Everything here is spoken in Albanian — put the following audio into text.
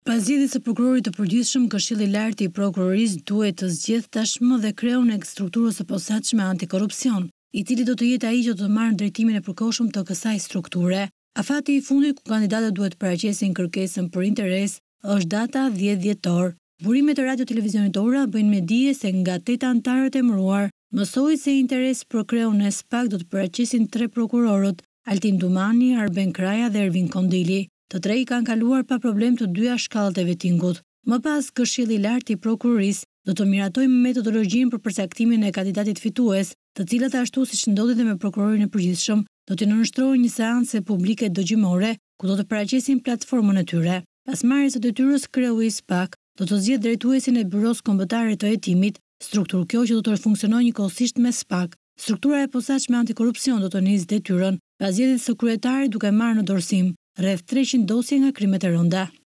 Pas zgjedhjes së prokurorit të përgjithshëm, Këshilli i Lartë i Prokurorisë duhet të zgjedhë tashmë dhe kreun e strukturës së posaçme antikorrupsion, i cili do të jetë ai që do të marrë drejtimin e përkohshëm të kësaj strukture. Afati i fundit ku kandidatët duhet paraqesin kërkesën për interes është data 10 dhjetor. Burimet e radio televizionit Ora bëjnë me dije se nga 8 anëtarët emëruar, mësoi se interes për kreun e SPAK do të paraqesin 3 prokurorët, Altin Dumani, Arben Kraja dhe Ervin Kondili. Të tre i kanë kaluar pa problem të dyja shkallët e vettingut. Më pas, Këshilli i Lartë i Prokurorisë do të miratojë metodologjinë për përcaktimin e kandidatit fitues, të cilat ashtu siç ndodhi dhe me prokurorin e përgjithshëm, do të nënshtrohen një seancë publike dëgjimore ku do të paraqesin platformën e tyre. Pas marrjes së detyrës, kreu i SPAK do të zgjedhë drejtuesin e Byros Kombëtare të Hetimit, strukturë kjo që do të funksionojë njëkohësisht me SPAK. Struktura e posaçme antikorrupsion do të nisë detyrën pas zgjedhjes së kryetarit duke marrë në dorësim rreth 300 dosje nga krimet e rënda.